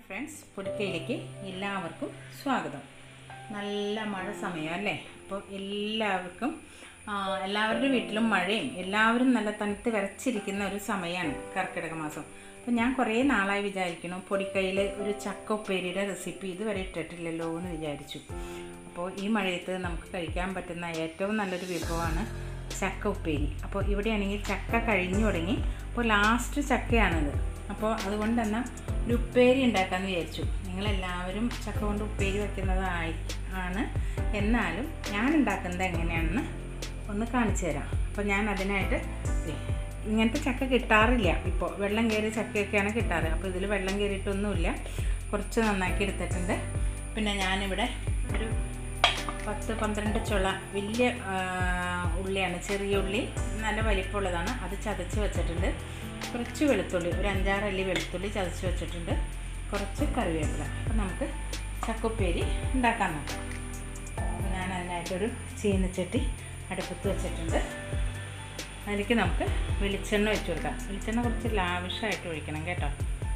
Friends, പൊടിക്കയിലേക്ക് എല്ലാവർക്കും സ്വാഗതം. നല്ല മഴ സമയം അല്ലേ? അപ്പോൾ എല്ലാവരുടെ വീട്ടിലും മഴയും എല്ലാവരും നല്ല തണുത്ത് വിറച്ചിരിക്കുന്ന ഒരു സമയമാണ് കർക്കിടക മാസം. അപ്പോൾ ഞാൻ കുറേ നാളായി വിചാരിക്കണം പൊടിക്കയിൽ ഒരു ചക്ക ഉപ്പേരിയുടെ റെസിപ്പി ഇതുവരെ ഇട്ടിട്ടില്ലല്ലോ എന്ന് വിചാരിച്ചു. അപ്പോൾ ഈ മഴയത്ത് നമുക്ക് കഴിക്കാൻ പറ്റുന്ന ഏറ്റവും നല്ലൊരു വിഭവമാണ് ചക്ക ഉപ്പേരി. അപ്പോൾ ഇവിടെയാണെങ്കിൽ ചക്ക കഴിഞ്ഞു തുടങ്ങി, അപ്പോൾ ലാസ്റ്റ് ചക്കയാണിത്. അപ്പോൾ അതുകൊണ്ട് തന്നെ ഒരു ഉപ്പേരി ഉണ്ടാക്കാമെന്ന് വിചാരിച്ചു. നിങ്ങളെല്ലാവരും ചക്ക കൊണ്ട് ഉപ്പേരി വയ്ക്കുന്നതാണ്, എന്നാലും ഞാൻ ഉണ്ടാക്കുന്നത് എങ്ങനെയാണെന്ന് ഒന്ന് കാണിച്ചു തരാം. അപ്പോൾ ഞാൻ അതിനായിട്ട് ഇങ്ങനത്തെ ചക്ക കിട്ടാറില്ല, ഇപ്പോൾ വെള്ളം കയറിയ ചക്കയൊക്കെയാണ് കിട്ടാറ്. അപ്പോൾ ഇതിൽ വെള്ളം കയറിയിട്ടൊന്നുമില്ല, കുറച്ച് നന്നാക്കി എടുത്തിട്ടുണ്ട്. പിന്നെ ഞാനിവിടെ ഒരു 10-12 ചുള വലിയ ഉള്ളിയാണ്, ചെറിയ ഉള്ളി നല്ല വലിപ്പമുള്ളതാണ്, അത് ചതച്ച് വെച്ചിട്ടുണ്ട്. കുറച്ച് വെളുത്തുള്ളി, ഒരു 5-6 അല്ലി വെളുത്തുള്ളി ചതച്ച് വെച്ചിട്ടുണ്ട്. കുറച്ച് കറിവേപ്പില. അപ്പോൾ നമുക്ക് ചക്കുപ്പേരി ഉണ്ടാക്കാൻ നോക്കാം. അപ്പോൾ ഞാൻ അതിനായിട്ടൊരു ചീനച്ചട്ടി അടുപ്പത്ത് വെച്ചിട്ടുണ്ട്. അതിലേക്ക് നമുക്ക് വെളിച്ചെണ്ണ ഒഴിച്ച് കൊടുക്കാം. വെളിച്ചെണ്ണ കുറച്ച് ലാവിഷായിട്ട് ഒഴിക്കണം കേട്ടോ.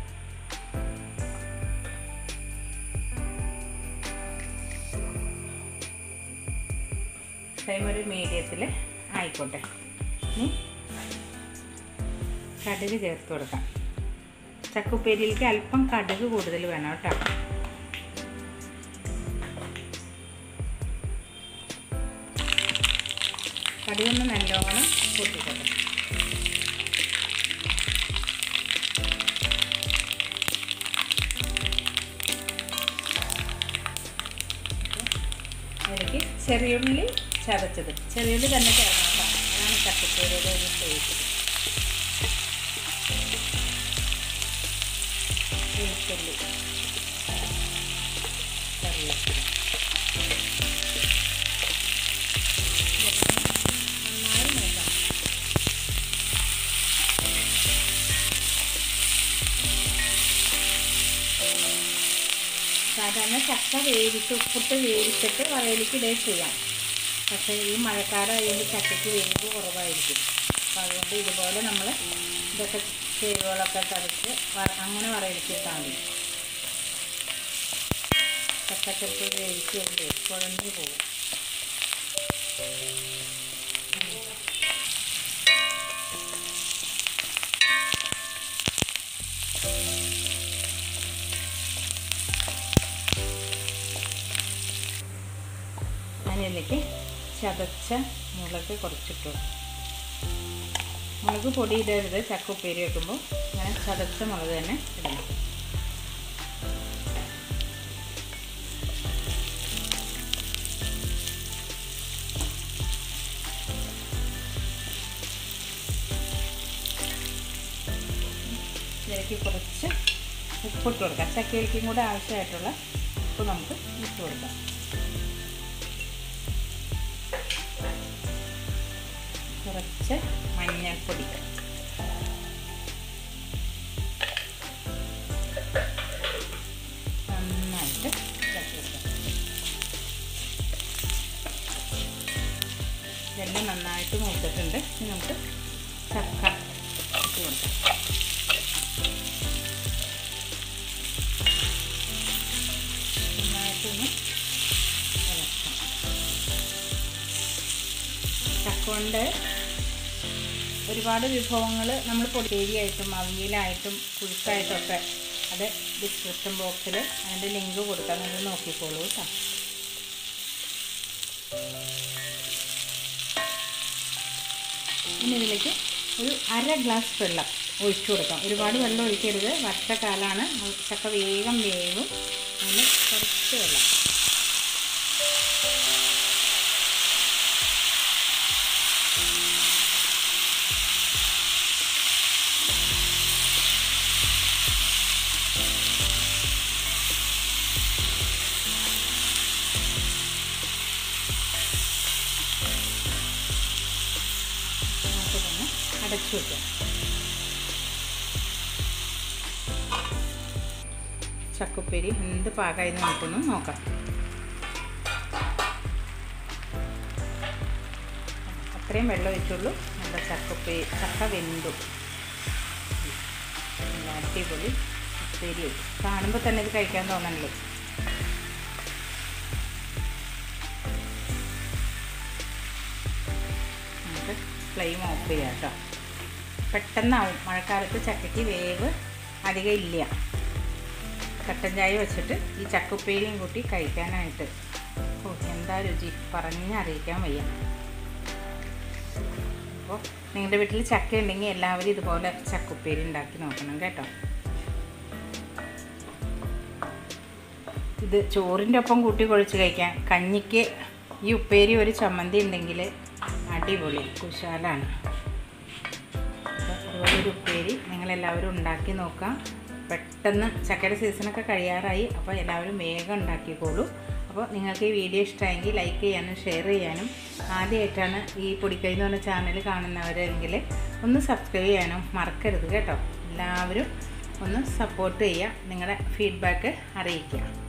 ഫ്ലെയിം ഒരു മീഡിയത്തിൽ ആയിക്കോട്ടെ. ഇനി കടുക് ചേർത്ത് കൊടുക്കാം. ചക്കുപ്പേരിയിലേക്ക് അല്പം കടുക് കൂടുതൽ വേണം കേട്ടോ. കടുകൊന്ന് നല്ലോണം പൊട്ടിക്കട്ടെ. അതിലേക്ക് ചെറിയുള്ളി ചതച്ചത്, ചെറിയുള്ളി തന്നെ ചേർക്കണം കേട്ടോ. അതാണ് ചക്കുപ്പേരിയുടെ ഒരു ടേസ്റ്റ്. വെളുത്തുള്ളി, കറിവേപ്പില നന്നായി നോക്കാം. സാധാരണ ചക്ക ഉപ്പിട്ട് വേവിച്ചിട്ട് വറയിലേക്ക് ഇടുകയും ചെയ്യാം. പക്ഷേ ഈ മഴക്കാലമായതുകൊണ്ട് ചക്കയ്ക്ക് വേവ് കുറവായിരിക്കും. അപ്പോൾ അതുകൊണ്ട് ഇതുപോലെ നമ്മൾ ഇതൊക്കെ ചേരുവകളൊക്കെ ചതച്ച് അങ്ങനെ വറയിലിട്ടാൽ മതി. ചക്കച്ചപ്പ് വേവിച്ച് വരുമ്പോൾ കുഴഞ്ഞു പോകും. അതിലേക്ക് ചതച്ച മുളക് കുറച്ചിട്ടു. മുളക് പൊടി ഇടരുത്, ചക്ക ഉപ്പേരി വെക്കുമ്പോൾ അങ്ങനെ ചതച്ച മുളക് തന്നെ ഇടണം. ഇതിലേക്ക് കുറച്ച് ഉപ്പിട്ട് കൊടുക്കാം. ചക്കയിലേക്കും കൂടെ ആവശ്യമായിട്ടുള്ള ഉപ്പ് നമുക്ക് ഇട്ട് കൊടുക്കാം. കുറച്ച് മഞ്ഞൾപ്പൊടി, നന്നായിട്ട് ഇളക്കി കൊടുക്കാം. ഇതെല്ലാം നന്നായിട്ട് മൂത്തിട്ടുണ്ട്. ഇനി നമുക്ക് ചക്ക ഇട്ട് കൊടുക്കാം. നന്നായിട്ടൊന്ന് ഇളക്കാം. ചക്ക കൊണ്ട് ഒരുപാട് വിഭവങ്ങൾ നമ്മൾ പൊടിയേരിയായിട്ടും അവിയലായിട്ടും പുഴുക്കായിട്ടും ഒക്കെ, അത് ഡിസ്ക്രിപ്ഷൻ ബോക്സിൽ അതിൻ്റെ ലിങ്ക് കൊടുക്കാം, നിങ്ങൾ നോക്കിക്കോളൂ കേട്ടോ. ഇനി ഇതിലേക്ക് ഒരു 1/2 ഗ്ലാസ് വെള്ളം ഒഴിച്ചു കൊടുക്കാം. ഒരുപാട് വെള്ളം ഒഴിക്കരുത്, വർഷക്കാലമാണ്, ചക്ക വേഗം വേവും. അതിന് കുറച്ച് വെള്ളം. അടച്ചു വയ്ക്കാം. ചക്കുപ്പേരി എന്ത് പാകമായി നമുക്കൊന്ന് നോക്കാം. അത്രയും വെള്ളം ഒഴിച്ചുള്ളൂ. നമ്മുടെ ചക്ക വെന്തു. അടിപൊളി ഉപ്പേരി കാണുമ്പോൾ തന്നെ ഇത് കഴിക്കാൻ തോന്നണല്ലോ. നമുക്ക് ഫ്ലെയിം ഓഫ് ചെയ്യാം കേട്ടോ. പെട്ടെന്നാവും. മഴക്കാലത്ത് ചക്കയ്ക്ക് വേവ് അധികം ഇല്ല. കട്ടൻ ചായ വെച്ചിട്ട് ഈ ചക്കുപ്പേരിയും കൂട്ടി കഴിക്കാനായിട്ട് എന്താ രുചി പറഞ്ഞറിയിക്കാൻ വയ്യ. അപ്പോൾ നിങ്ങളുടെ വീട്ടിൽ ചക്ക ഉണ്ടെങ്കിൽ എല്ലാവരും ഇതുപോലെ ചക്കുപ്പേരി ഉണ്ടാക്കി നോക്കണം കേട്ടോ. ഇത് ചോറിൻ്റെ ഒപ്പം കൂട്ടി കുഴച്ച് കഴിക്കാം. കഞ്ഞിക്ക് ഈ ഉപ്പേരി ഒരു ചമ്മന്തി ഉണ്ടെങ്കിൽ അടിപൊളി കുശാലാണ്. അപ്പോൾ അതുപോലെ ഒരു ഉപ്പേരി നിങ്ങളെല്ലാവരും ഉണ്ടാക്കി നോക്കാം. പെട്ടെന്ന് ചക്കയുടെ സീസണൊക്കെ കഴിയാറായി. അപ്പോൾ എല്ലാവരും വേഗം ഉണ്ടാക്കിക്കോളൂ. അപ്പോൾ നിങ്ങൾക്ക് ഈ വീഡിയോ ഇഷ്ടമായെങ്കിൽ ലൈക്ക് ചെയ്യാനും ഷെയർ ചെയ്യാനും, ആദ്യമായിട്ടാണ് ഈ പൊടിക്കൈ എന്ന് പറഞ്ഞ ചാനൽ കാണുന്നവരെങ്കിൽ ഒന്ന് സബ്സ്ക്രൈബ് ചെയ്യാനും മറക്കരുത് കേട്ടോ. എല്ലാവരും ഒന്ന് സപ്പോർട്ട് ചെയ്യുക, നിങ്ങളുടെ ഫീഡ്ബാക്ക് അറിയിക്കുക.